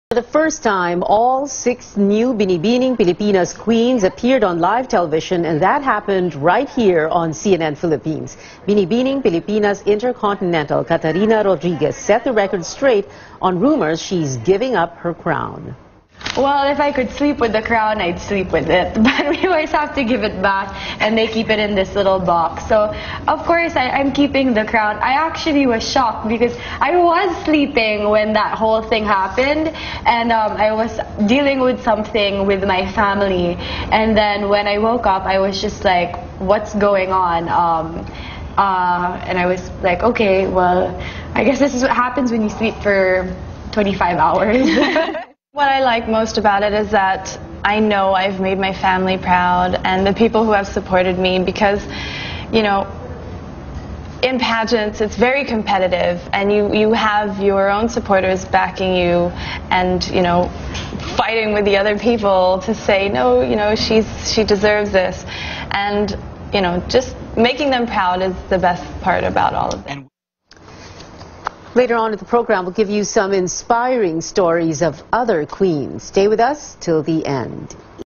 For the first time, all 6 new Binibining Pilipinas queens appeared on live television, and that happened right here on CNN Philippines. Binibining Pilipinas Intercontinental Catarina Rodriguez set the record straight on rumors she's giving up her crown. Well, if I could sleep with the crown, I'd sleep with it. But we always have to give it back, and they keep it in this little box. So, of course, I'm keeping the crown. I actually was shocked because I was sleeping when that whole thing happened, and I was dealing with something with my family. And then when I woke up, I was just like, what's going on? And I was like, okay, well, I guess this is what happens when you sleep for 25 hours. What I like most about it is that I know I've made my family proud and the people who have supported me, because, you know, in pageants it's very competitive and you have your own supporters backing you and, you know, fighting with the other people to say, no, you know, she deserves this. And, you know, just making them proud is the best part about all of it. Later on in the program, we'll give you some inspiring stories of other queens. Stay with us till the end.